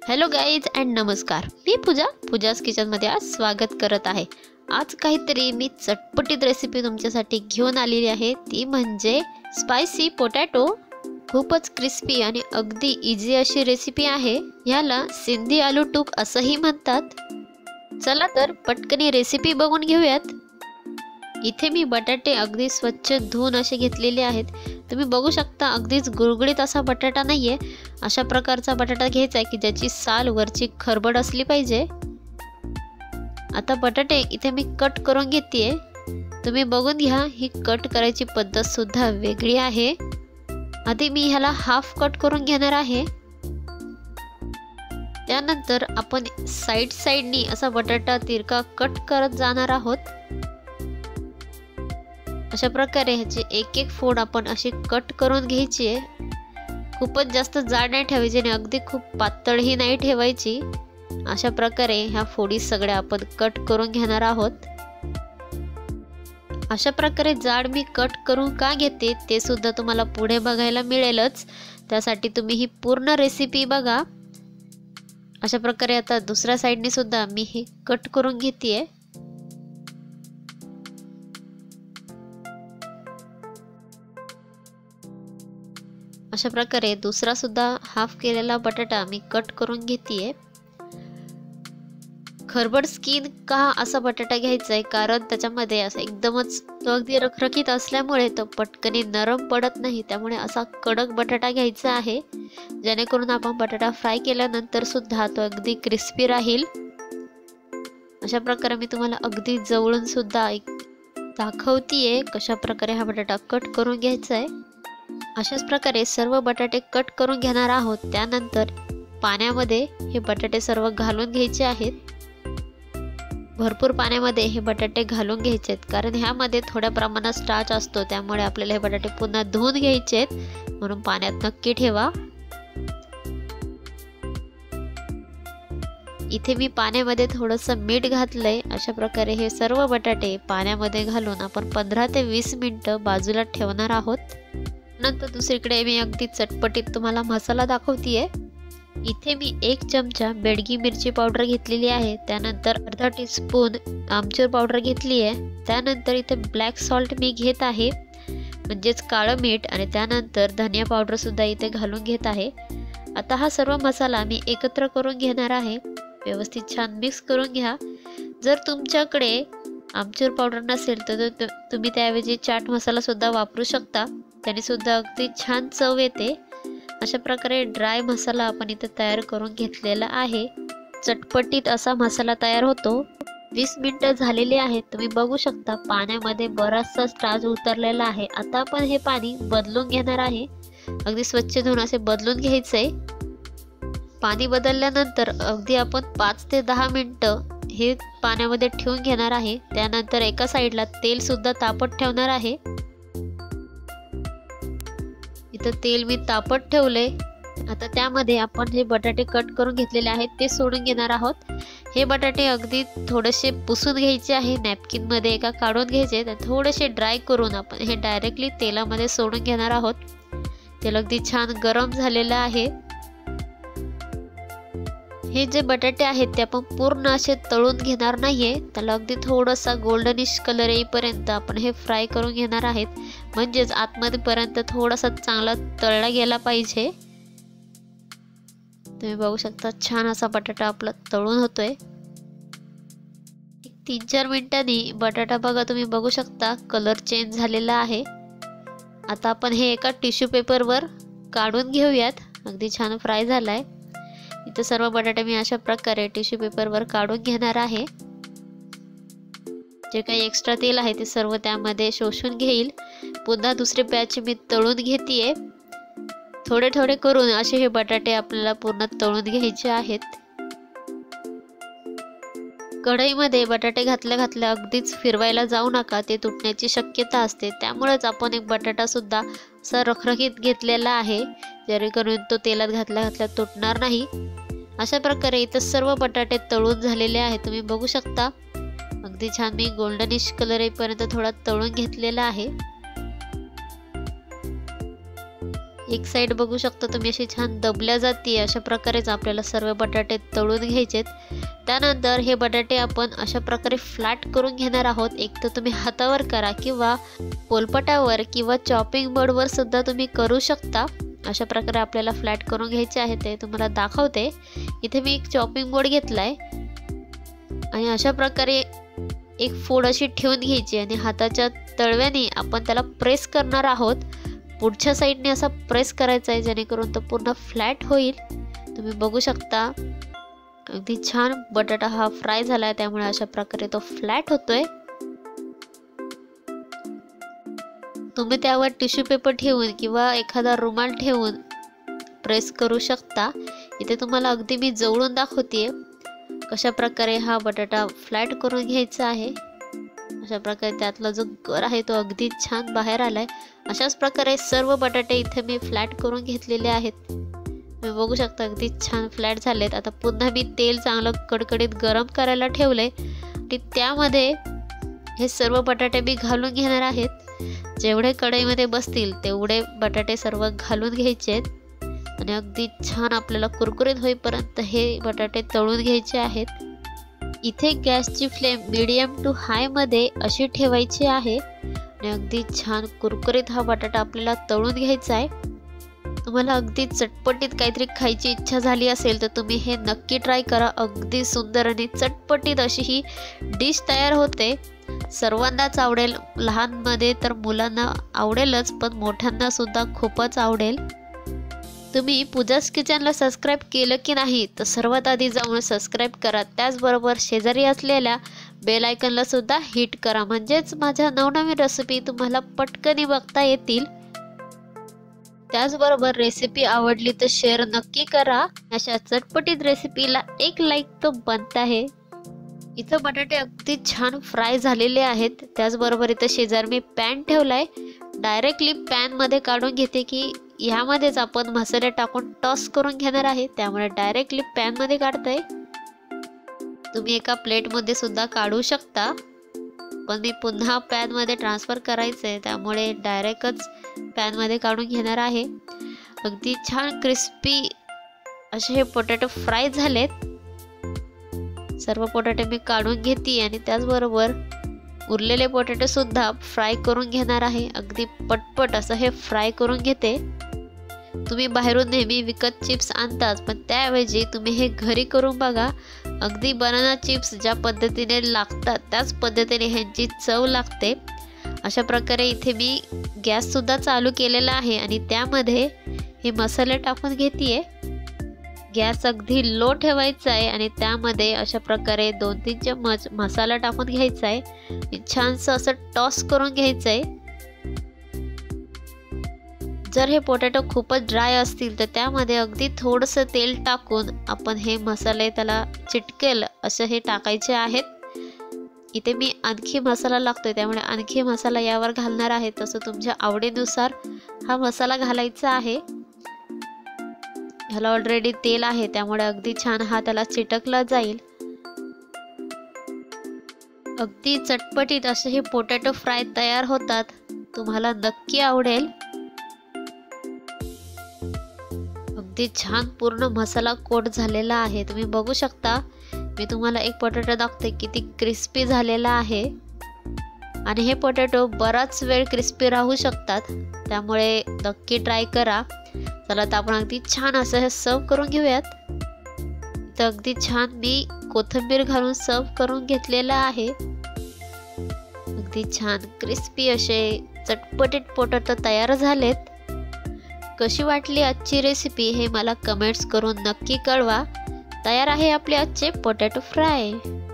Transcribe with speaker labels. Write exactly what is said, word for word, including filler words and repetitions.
Speaker 1: Hello guys and नमस्कार. मी पूजा पूजाज किचनमध्ये आज स्वागत करत आहे. आज काहीतरी मी चटपटीत रेसिपी तुमच्यासाठी घेऊन आलेली आहे. ती म्हणजे स्पायसी पोटॅटो. खूपच क्रिस्पी आणि अगदी इझी अशी रेसिपी आहे. याला सिंधी आलू टूक असंही म्हणतात. चला तर पटकनी रेसिपी बघून घेऊयात. इथे मी बटाटे अगदी स्वच्छ धुवून असे घेतलेले आहेत. तुम्ही बघू शकता अगदीच गुळगुळीत असा बटाटा नाहीये. अशा प्रकारचा बटाटा घ्यायचा आहे की ज्याची साल वरची खरबड असली पाहिजे. आता बटाटे इथे मी कट करून घेतेय. तुम्ही बघून घ्या, ही कट करायची पद्धत सुद्धा वेगळी आहे. आधी मी ह्याला हाफ कट करून घेणार आहे. त्यानंतर आपण साइड साइडनी असा बटाटा तिरका कट करत जाणार आहोत. अशा प्रकारे ह्याची एक एक फोड आपण अशी कट करून घ्यायची आहे. खूपच जास्त जाड नाही ठेवायची आणि अगदी खूप पातळही नाही ठेवायची. अशा प्रकारे ह्या फोडी सगळ्या आपण कट करून घेणार आहोत. अशा प्रकारे जाड मी कट करून का घेते ते सुद्धा तुम्हाला पुढे बघायला मिळेलच. त्यासाठी तुम्ही ही पूर्ण रेसिपी बघा. अशा प्रकारे आता दुसऱ्या साइडने सुद्धा मी हे कट करून घेतेय. अशा प्रकारे दुसरा सुद्धा हाफ केलेला बटाटा मी कट करून घेतेय. खरबड स्किन का असा बटाटा घ्यायचा आहे, कारण त्याच्यामध्ये असं एकदमच तो अगदी रखरखीत असल्यामुळे तो पटकनी नरम पडत नाही. त्यामुळे असा कडक बटाटा घ्यायचा आहे, जेणेकरून आपण बटाटा फ्राय केल्यानंतर सुद्धा तो अगदी क्रिस्पी राहील. अशा प्रकारे मी तुम्हाला अगदी जवळून सुद्धा दाखवतीये कशा प्रकारे हा बटाटा कट करून घ्यायचा आहे. अशाच प्रकारे सर्व बटाटे कट करून घेणार आहोत. त्यानंतर पाण्यामध्ये हे बटाटे सर्व घालून घ्यायचे आहेत. भरपूर पाण्यामध्ये हे बटाटे घालून घ्यायचे आहेत, कारण ह्यामध्ये थोड्या प्रमाणात स्टार्च असतो. त्यामुळे आपल्याला हे बटाटे पुन्हा धुवून घ्यायचे आहेत, म्हणून पाण्यात नक्की ठेवा. इथे मी पाण्यामध्ये थोडंसं मीठ घातलंय. अशा प्रकारे हे सर्व बटाटे पाण्यामध्ये घालून आपण पंधरा ते वीस मिनिटं बाजूला ठेवणार आहोत. नंतर दुसरीकडे मी अगदी चटपटीत तुम्हाला मसाला दाखवतीये. इथे मी एक चमचा बेडगी मिरची पावडर घेतलेली आहे. त्यानंतर अर्धा टीस्पून आमचूर पावडर घेतली आहे. त्यानंतर इथे ब्लॅक सॉल्ट मी घेत आहे, म्हणजेच काळं मीठ. आणि त्यानंतर धनिया पावडर सुद्धा इथे घालून घेत आहे. आता हा सर्व मसाला मी एकत्र करून घेणार आहे. व्यवस्थित छान मिक्स करून घ्या. जर तुमच्याकडे आमचूर पावडर नसेल तर तुम्ही त्याऐवजी चाट मसाला सुद्धा वापरू शकता. त्याने सुद्धा अगदी छान चव येते. अशा प्रकारे ड्राय मसाला आपण इथे तयार करून घेतलेला आहे. चटपटीत असा मसाला तयार होतो. वीस मिनिटं झालेली आहेत. तुम्ही बघू शकता पाण्यामध्ये बराचसा स्टार्च उतरलेला आहे. आता आपण हे पाणी बदलून घेणार आहे. अगदी स्वच्छ धुवून असे बदलून घ्यायचंय. पाणी बदलल्यानंतर अगदी आपण पाच ते दहा मिनिटं हे पाण्यामध्ये ठेवून घेणार आहे. त्यानंतर एका साईडला तेल सुद्धा तापत ठेवणार आहे. इथं तेल मी तापत ठेवले. आता त्यामध्ये आपण हे बटाटे कट करून घेतलेले आहेत ते सोडून घेणार आहोत. हे बटाटे अगदी थोडेसे पुसून घ्यायचे आहे. नॅपकिन मध्ये एका काढून घ्यायचे. थोडेसे ड्राय करून आपण हे डायरेक्टली तेलामध्ये सोडून घेणार आहोत. तेल अगदी छान गरम झालेलं आहे. हे जे बटाटे आहेत ते आपण पूर्ण असे तळून घेणार नाहीये. त्याला अगदी थोडासा गोल्डनिश कलर येईपर्यंत आपण हे फ्राय करून घेणार आहेत. म्हणजेच आतमध्ये पर्यंत थोडासा चांगला तळला गेला पाहिजे. तुम्ही बघू शकता छान असा बटाटा आपला तळून होतोय. तीन चार मिनिटांनी बटाटा बघा, तुम्ही बघू शकता कलर चेंज झालेला आहे. आता आपण हे एका टिश्यू पेपरवर काढून घेऊयात. अगदी छान फ्राय झालाय. इथे सर्व बटाटे मी अशा प्रकारे टिश्यू पेपरवर काढून घेणार आहे. जे काही एक्स्ट्रा तेल आहे ते सर्व त्यामध्ये शोषून घेईल. पुन्हा दुसरे बॅच मी तळून घेतेय. थोडे थोडे करून असे हे बटाटे आपल्याला पूर्ण तळून घ्यायचे आहेत. कढईमध्ये बटाटे घातल्या घातल्या अगदीच फिरवायला जाऊ नका, ते तुटण्याची शक्यता असते. त्यामुळेच आपण एक बटाटा सुद्धा असा रखरखीत घेतलेला आहे, जेणेकरून तो तेलात घातल्या घातल्या तुटणार नाही. अशा प्रकारे इथं सर्व बटाटे तळून झालेले आहेत. तुम्ही बघू शकता अगदी छान मी गोल्डनिश कलर येईपर्यंत थोडा तळून घेतलेला आहे. एक साईड बघू शकता तुम्ही अशी छान दबल्या जाते, अशा प्रकारेच आपल्याला सर्व बटाटे तळून घ्यायचेत। त्यानंतर हे बटाटे आपण अशा प्रकारे फ्लॅट करून घेणार आहोत। एक तर तुम्ही हातावर करा किंवा पोलपटावर किंवा चॉपिंग बोर्डवर सुद्धा तुम्ही करू शकता। अशा प्रकारे आपल्याला फ्लॅट करून घ्यायचे आहे, ते तुम्हाला दाखवते। इथे मी एक चॉपिंग बोर्ड घेतलाय आणि अशा प्रकारे एक फोड अशी ठेवून घ्यायची आणि हाताच्या तळव्याने आपण त्याला प्रेस करणार आहोत। पुढच्या साईडने असा प्रेस करायचा आहे जेणेकरून तो पूर्ण फ्लॅट होईल। तुम्ही बघू शकता अगदी छान बटाटा हा फ्राय झालाय, त्यामुळे अशा प्रकारे तो फ्लॅट होतोय। तुम्ही त्यावर टिश्यू पेपर ठेवून किंवा एखादा रुमाल ठेवून प्रेस करू शकता। इथे तुम्हाला अगदी मी जवळून दाखवते कशा प्रकारे हा बटाटा फ्लॅट करून घ्यायचा आहे। अशा प्रकारे त्यातला जो गर आहे तो अगदी छान बाहेर आलाय। अशाच प्रकारे सर्व बटाटे इथे मी फ्लॅट करून घेतलेले आहेत। तुम्ही बघू शकता अगदी छान फ्लॅट झालेत। आता पुन्हा मी तेल चांगलं कडकडीत गरम करायला ठेवले आणि त्यामध्ये हे सर्व बटाटे मी घालून घेणार आहेत। जेवढे कढईमध्ये बसतील तेवढे बटाटे सर्व घालून घ्यायचे आहेत आणि अगदी छान आपल्याला कुरकुरीत होईपर्यंत हे बटाटे तळून घ्यायचे आहेत। इथे गॅसची फ्लेम मीडियम टू हाय मध्ये अशी ठेवायची आहे आणि अगदी छान कुरकुरीत हा बटाटा आपल्याला तळून घ्यायचा आहे। तुम्हाला अगदी चटपटीत काहीतरी खायची इच्छा झाली असेल तर तुम्ही हे नक्की ट्राय करा। अगदी सुंदर आणि चटपटीत अशी ही डिश तयार होते। सर्वांनाच आवडेल, लहानमध्ये तर मुलांना आवडेलच, पण मोठ्यांना सुद्धा खूपच आवडेल। तुम्ही पूजाज किचनला सबस्क्राईब केलं की नाही तर सर्वात आधी जाऊन सबस्क्राईब करा। त्याचबरोबर शेजारी असलेल्या बेल आयकॉनला सुद्धा हिट करा, म्हणजेच माझ्या नवनवीन रेसिपी तुम्हाला पटकन बघता येतील। त्याचबरोबर रेसिपी आवडली तर शेअर नक्की करा। अशा चटपटीत रेसिपीला एक लाईक तो बनता है। इथं बटाटे अगदी छान फ्राय झालेले आहेत। त्याचबरोबर इथं शेजार मी पॅन ठेवलाय। डायरेक्टली पॅन मध्ये काढून घेते की ह्यामध्येच आपण मसाले टाकून टॉस करून घेणार आहे, त्यामुळे डायरेक्टली पॅन मध्ये काढताय। तुम्ही एका प्लेट मध्ये सुद्धा काढू शकता, पण मी पुन्हा पॅन मध्ये ट्रान्सफर करायचंय त्यामुळे डायरेक्टच पॅन मध्ये काढून घेणार आहे। अगदी छान क्रिस्पी असे हे पोटॅटो फ्राय झालेत। सर्व पोटॅटो मी काढून घेते आणि त्याचबरोबर उरलेले पोटॅटो सुद्धा फ्राय करून घेणार आहे। अगदी पटपट असं हे फ्राय करून घेते। तुम्ही बाहेरून नेहमी विकत चिप्स आणताच, पण त्याऐवजी तुम्ही हे घरी करून बघा। अगदी बनाना चिप्स ज्या पद्धतीने लागतात त्याच पद्धतीने ह्यांची चव लागते। अशा प्रकारे इथे मी गॅस सुद्धा चालू केलेला आहे आणि त्यामध्ये हे मसाले टाकून घेतेय। गॅस अगदी लो ठेवायचा आहे आणि त्यामध्ये अशा प्रकारे दोन तीन चम्मच मसाला टाकून घ्यायचा आहे। छानसं असं टॉस करून घ्यायचं आहे। जर हे पोटॅटो खूपच ड्राय असतील तर त्यामध्ये अगदी थोडंसं तेल टाकून आपण हे मसाले त्याला चिटकेल असं हे टाकायचे आहेत। इथे मी आणखी मसाला लागतोय त्यामुळे आणखी मसाला यावर घालणार आहे। तसं तुमच्या आवडीनुसार हा मसाला घालायचा आहे। ह्याला ऑलरेडी तेल आहे त्यामुळे अगदी छान हा त्याला चिटकला जाईल। अगदी चटपटीत असे हे पोटॅटो फ्राय तयार होतात, तुम्हाला नक्की आवडेल। अगदी छान पूर्ण मसाला कोट झालेला आहे। तुम्ही बघू शकता, मी तुम्हाला एक पोटॅटो दाखवते किती क्रिस्पी झालेला आहे आणि हे पोटॅटो बराच वेळ क्रिस्पी राहू शकतात, त्यामुळे नक्की ट्राय करा। चला तर आपण अगदी छान असं हे सर्व करून घेऊयात। तर अगदी छान मी कोथिंबीर घालून सर्व करून घेतलेला आहे। अगदी छान क्रिस्पी असे चटपटीत पोटॅटो तयार झालेत। कशी वाटली आजची रेसिपी हे मला कमेंट्स करून नक्की कळवा। तयार आहे आपले आजचे पोटॅटो फ्राय।